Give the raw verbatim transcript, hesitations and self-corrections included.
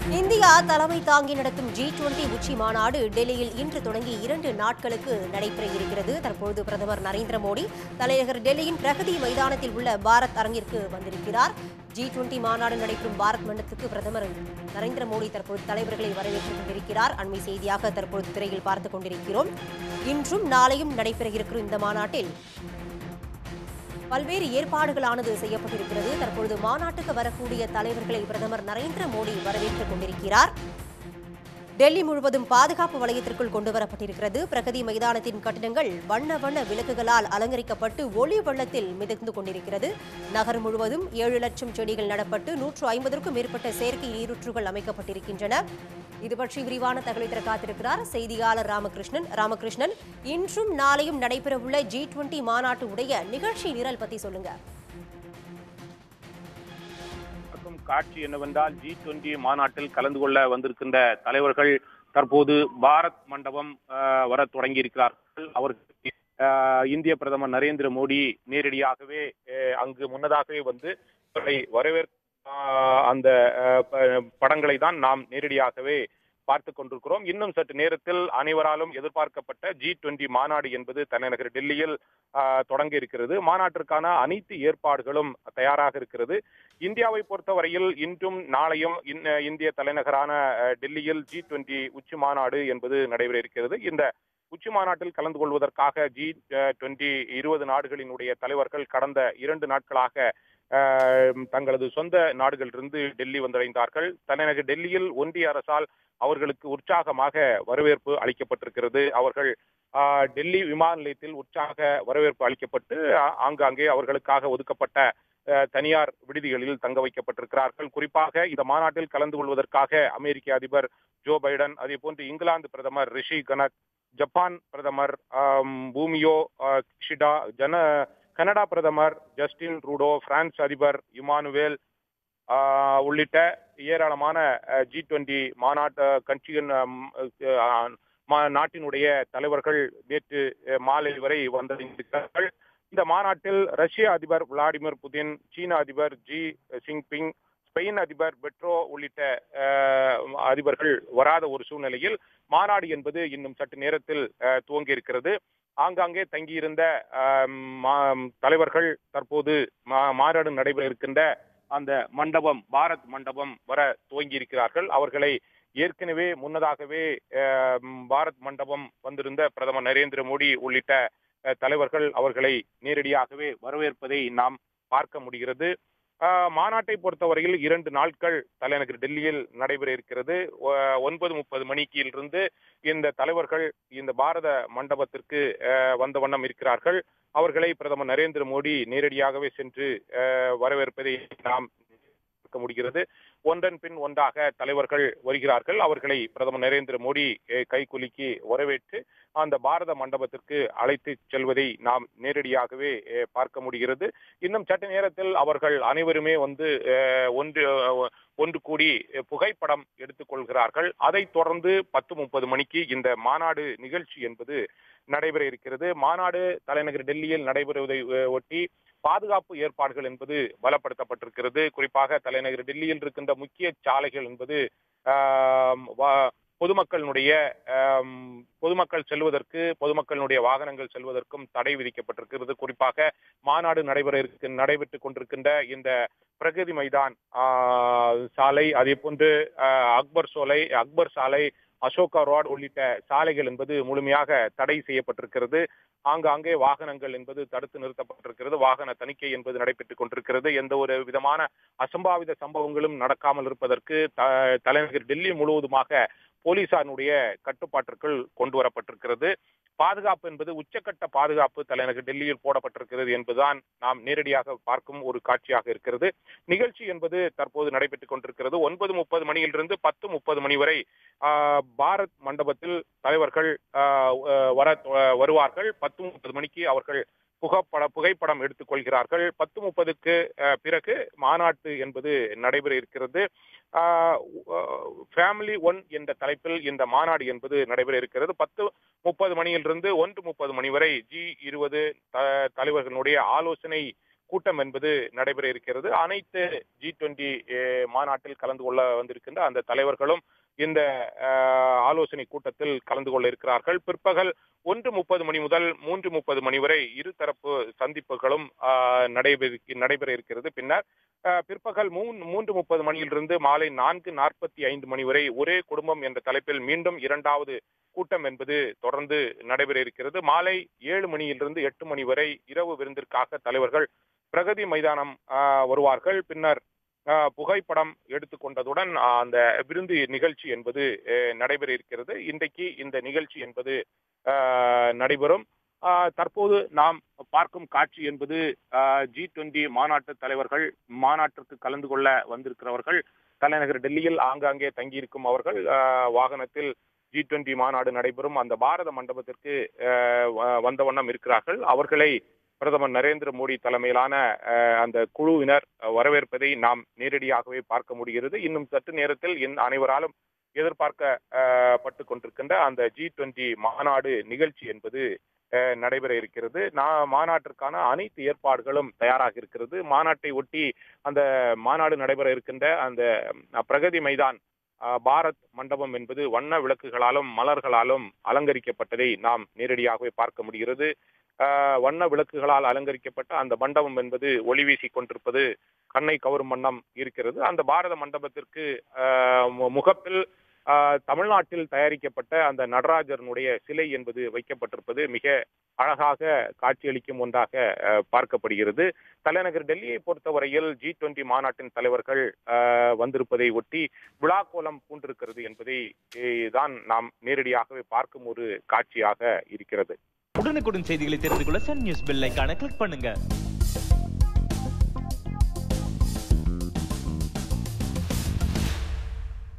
India தலைமை தாங்கி நடத்தும் ஜி டுவெண்டி உச்சி மாநாடு டெல்லியில் இன்று தொடங்கி இரண்டு நாட்களுக்கு நடைபெற இருக்கிறது. தற்போது பிரதமர் நரேந்திர மோடி தலைநகர் டெல்லியின் பிரகதி மைதானத்தில் உள்ள பாரத் அரங்கிற்கு வந்திருக்கிறார். ஜி டுவெண்டி மாநாடு நடைபெறும் பாரத் மண்டபத்துக்கு பிரதமர் நரேந்திர மோடி தற்போது தலைவர்களை வரவேற்றுக் கொண்டிருக்கிறார். அண்மை செய்தியாக தற்போது திரையில் பார்த்துக் கொண்டிருக்கிறோம். இன்றும் நாளையும் நடைபெற இருக்கும் இந்த மாநாட்டில் பல்வேறு ஏற்பாடுகளானது செய்யப்பட்டிருக்கிறது. தற்பொழுது மாநாட்டுக்கு வரக்கூடிய தலைவர்களை பிரதமர் நரேந்திர மோடி வரவேற்றுக் கொண்டிருக்கிறார். டெல்லி முழுவதும் பாதுகாப்பு வலயத்திற்குள் கொண்டுவரப்பட்டிருக்கிறது. பிரகதி மைதானத்தின் கட்டிடங்கள் வண்ண வண்ண விளக்குகளால் அலங்கரிக்கப்பட்டு ஒளி வெள்ளத்தில் மிதந்து கொண்டிருக்கிறது. நகர் முழுவதும் ஏழு லட்சம் செடிகள் நடப்பட்டு நூற்று ஐம்பதற்கும் மேற்பட்ட செயற்கை நீரூற்றுகள் அமைக்கப்பட்டிருக்கின்றன. இது பற்றி விரிவான தகவலை தர காத்திருக்கிறார் செய்தியாளர் ராமகிருஷ்ணன். ராமகிருஷ்ணன், இன்றும் நாளையும் நடைபெறவுள்ள ஜி டுவெண்டி மாநாட்டு உடைய நிகழ்ச்சி நிரல் பத்தி சொல்லுங்க. காட்சி என்னவென்றால், ஜி டுவெண்டி மாநாட்டில் கலந்து கொள்ள வந்திருக்கின்ற தலைவர்கள் தற்போது பாரத் மண்டபம் வர தொடங்கி இருக்கிறார்கள். அவர்கள் இந்திய பிரதமர் நரேந்திர மோடி நேரடியாகவே அங்கு முன்னதாகவே வந்து வரவேற்க அந்த படங்களை தான் நாம் நேரடியாகவே பார்த்துக் கொண்டிருக்கிறோம். இன்னும் சற்று நேரத்தில் அனைவராலும் எதிர்பார்க்கப்பட்ட ஜி டுவெண்டி மாநாடு என்பது தலைநகர் டெல்லியில் தொடங்க இருக்கிறது. மாநாட்டிற்கான அனைத்து ஏற்பாடுகளும் தயாராக இருக்கிறது. இந்தியாவை பொறுத்தவரையில் இன்றும் நாளையும் இந்திய தலைநகரான டெல்லியில் ஜி டுவெண்டி உச்சி மாநாடு என்பது நடைபெற இருக்கிறது. இந்த உச்சி மாநாட்டில் கலந்து கொள்வதற்காக ஜி டுவெண்டி இருபது நாடுகளினுடைய தலைவர்கள் கடந்த இரண்டு நாட்களாக தங்களது சொந்த நாடுகளிலிருந்து டெல்லி வந்தடைந்தார்கள். தலைநகர் டெல்லியில் ஒன்றிய அரசால் அவர்களுக்கு உற்சாகமாக வரவேற்பு அளிக்கப்பட்டிருக்கிறது. அவர்கள் டெல்லி விமான நிலையத்தில் உற்சாக வரவேற்பு அளிக்கப்பட்டு ஆங்காங்கே அவர்களுக்காக ஒதுக்கப்பட்ட தனியார் விடுதிகளில் தங்க வைக்கப்பட்டிருக்கிறார்கள். குறிப்பாக இந்த மாநாட்டில் கலந்து கொள்வதற்காக அமெரிக்க அதிபர் ஜோ பைடன், அதே போன்று இங்கிலாந்து பிரதமர் ரிஷி கனக், ஜப்பான் பிரதமர் பூமியோ கிஷிடா, ஜன கனடா பிரதமர் ஜஸ்டின் ட்ரூடோ, பிரான்ஸ் அதிபர் இமானுவேல் உள்ளிட்ட ஏராளமான ஜி டுவெண்டி மாநாட்டு கட்சியின் நாட்டினுடைய தலைவர்கள் நேற்று மாலை வரை வந்திருக்கிறார்கள். இந்த மாநாட்டில் ரஷ்ய அதிபர் விளாடிமிர் புதின், சீன அதிபர் ஜி ஜின்பிங், ஸ்பெயின் அதிபர் பெட்ரோ உள்ளிட்ட அதிபர்கள் வராத ஒரு சூழ்நிலையில் மாநாடு என்பது இன்னும் சற்று நேரத்தில் துவங்கி இருக்கிறது. ஆங்காங்கே தங்கியிருந்த தலைவர்கள் தற்போது மாநாடு நடைபெற இருக்கின்ற அந்த மண்டபம், பாரத் மண்டபம் வர துவங்கி இருக்கிறார்கள். அவர்களை ஏற்கனவே முன்னதாகவே பாரத் மண்டபம் வந்திருந்த பிரதமர் நரேந்திர மோடி உள்ளிட்ட தலைவர்கள் அவர்களை நேரடியாகவே வரவேற்பதை நாம் பார்க்க முடிகிறது. மாநாட்டை பொறுத்தவரையில் இரண்டு நாட்கள் தலைநகர் டெல்லியில் நடைபெற இருக்கிறது. ஒன்பது முப்பது மணிக்கிலிருந்து இந்த தலைவர்கள் இந்த பாரத மண்டபத்திற்கு வந்த வண்ணம் இருக்கிறார்கள். அவர்களை பிரதமர் நரேந்திர மோடி நேரடியாகவே சென்று வரவேற்பதை நாம் பார்க்க முடிகிறது. ஒன்றன் பின் ஒன்றாக தலைவர்கள் வருகிறார்கள். அவர்களை பிரதமர் நரேந்திர மோடி கைகுலுக்கி வரவேற்று அந்த பாரத மண்டபத்திற்கு அழைத்து செல்வதை நாம் நேரடியாகவே பார்க்க முடிகிறது. இன்னும் சற்று நேரத்தில் அவர்கள் அனைவருமே வந்து ஒன்று ஒன்று கூடி புகைப்படம் எடுத்துக் கொள்கிறார்கள். அதைத் தொடர்ந்து பத்து முப்பது மணிக்கு இந்த மாநாடு நிகழ்ச்சி என்பது நடைபெற இருக்கிறது. மாநாடு தலைநகர் டெல்லியில் நடைபெறுவதை ஒட்டி பாதுகாப்பு ஏற்பாடுகள் என்பது பலப்படுத்தப்பட்டிருக்கிறது. குறிப்பாக தலைநகர் டெல்லியில் இருக்கின்ற முக்கிய சாலைகள் என்பது பொதுமக்களுடைய பொதுமக்கள் செல்வதற்கு பொதுமக்களுடைய வாகனங்கள் செல்வதற்கும் தடை விதிக்கப்பட்டிருக்கிறது. குறிப்பாக மாநாடு நடைபெற இருக்க நடைபெற்றுக் கொண்டிருக்கின்ற இந்த பிரகதி மைதான் சாலை, அதே போன்று அக்பர் சோலை அக்பர் சாலை அசோகா ரோட் உள்ளிட்ட சாலைகள் என்பது முழுமையாக தடை செய்யப்பட்டிருக்கிறது. ஆங்காங்கே வாகனங்கள் என்பது தடுத்து நிறுத்தப்பட்டிருக்கிறது. வாகன தணிக்கை என்பது நடைபெற்றுக் கொண்டிருக்கிறது. எந்த ஒரு விதமான அசம்பாவித சம்பவங்களும் நடக்காமல் இருப்பதற்கு தலைநகர் டெல்லி முழுவதுமாக போலீசாருடைய கட்டுப்பாட்டிற்குள் கொண்டு வரப்பட்டிருக்கிறது. பாதுகாப்பு என்பது உச்சக்கட்ட பாதுகாப்பு தலைநகர் டெல்லியில் போடப்பட்டிருக்கிறது என்பதுதான் நாம் நேரடியாக பார்க்கும் ஒரு காட்சியாக இருக்கிறது. நிகழ்ச்சி என்பது தற்போது நடைபெற்றுக் கொண்டிருக்கிறது. ஒன்பது முப்பது மணியிலிருந்து பத்து முப்பது மணி வரை பாரத் மண்டபத்தில் தலைவர்கள் வர வருவார்கள். பத்து முப்பது மணிக்கு அவர்கள் புகைப்பட புகைப்படம் எடுத்துக் கொள்கிறார்கள். பத்து முப்பதுக்கு பிறகு மாநாட்டு என்பது நடைபெற இருக்கிறது. ஃபேமிலி ஒன் என்ற தலைப்பில் இந்த மாநாடு என்பது நடைபெற இருக்கிறது. பத்து முப்பது மணியிலிருந்து ஒன்று முப்பது மணி வரை ஜி இருபது தலைவர்களுடைய ஆலோசனை கூட்டம் என்பது நடைபெற இருக்கிறது. அனைத்து ஜி டுவெண்டி மாநாட்டில் கலந்து கொள்ள வந்திருக்கின்ற அந்த தலைவர்களும் இந்த ஆலோசனை கூட்டத்தில் கலந்து கொள்ள இருக்கிறார்கள். பிற்பகல் ஒன்று முப்பது மணி முதல் மூன்று முப்பது மணி வரை இருதரப்பு சந்திப்புகளும் நடைபெற நடைபெற இருக்கிறது. பின்னர் பிற்பகல் மூன்று முப்பது மணியிலிருந்து மாலை நான்கு நாற்பத்தி ஐந்து மணி வரை ஒரே குடும்பம் என்ற தலைப்பில் மீண்டும் இரண்டாவது கூட்டம் என்பது தொடர்ந்து நடைபெற இருக்கிறது. மாலை ஏழு மணியிலிருந்து எட்டு மணி வரை இரவு விருந்திற்காக தலைவர்கள் பிரகதி மைதானம் வருவார்கள். பின்னர் புகைப்படம் எடுத்துக்கொண்டதுடன் அந்த விருந்து நிகழ்ச்சி என்பது நடைபெற இருக்கிறது. இன்றைக்கு இந்த நிகழ்ச்சி என்பது நடைபெறும். தற்போது நாம் பார்க்கும் காட்சி என்பது ஜி டுவெண்டி மாநாட்டு தலைவர்கள் மாநாட்டிற்கு கலந்து கொள்ள வந்திருக்கிறவர்கள் தலைநகர் டெல்லியில் ஆங்காங்கே தங்கியிருக்கும் அவர்கள் வாகனத்தில் ஜி டுவெண்டி மாநாடு நடைபெறும் அந்த பாரத மண்டபத்திற்கு வந்த வண்ணம் இருக்கிறார்கள். அவர்களை பிரதமர் நரேந்திர மோடி தலைமையிலான அந்த குழுவினர் வரவேற்பதை நாம் நேரடியாகவே பார்க்க முடிகிறது. இன்னும் சற்று நேரத்தில் அனைவராலும் எதிர்பார்க்கப்பட்டு கொண்டிருக்கின்ற அந்த ஜி டுவெண்டி மாநாடு நிகழ்ச்சி என்பது நடைபெற இருக்கிறது. மாநாட்டிற்கான அனைத்து ஏற்பாடுகளும் தயாராக இருக்கிறது. மாநாட்டை ஒட்டி அந்த மாநாடு நடைபெற இருக்கின்ற அந்த பிரகதி மைதான் பாரத் மண்டபம் என்பது வண்ண விளக்குகளாலும் மலர்களாலும் அலங்கரிக்கப்பட்டதை நாம் நேரடியாகவே பார்க்க முடிகிறது. வண்ண விளக்குகளால் அலங்கரிக்கப்பட்ட அந்த மண்டபம் என்பது ஒளி வீசிக் கொண்டிருப்பது கண்ணை கவரும் வண்ணம் இருக்கிறது. அந்த பாரத மண்டபத்திற்கு முகப்பில் தமிழ்நாட்டில் தயாரிக்கப்பட்ட அந்த நடராஜனுடைய சிலை என்பது வைக்கப்பட்டிருப்பது மிக அழகாக காட்சியளிக்கும் ஒன்றாக பார்க்கப்படுகிறது. தலைநகர் டெல்லியை பொறுத்தவரையில் ஜி டுவெண்டி மாநாட்டின் தலைவர்கள் வந்திருப்பதை ஒட்டி விழாக்கோலம் பூண்டிருக்கிறது என்பதை தான் நாம் நேரடியாகவே பார்க்கும் ஒரு காட்சியாக இருக்கிறது. உடனுக்குடன் செய்திகளை தெரிந்து கொள்ள சன் நியூஸ் பெல் ஐகானை கிளிக் பண்ணுங்க.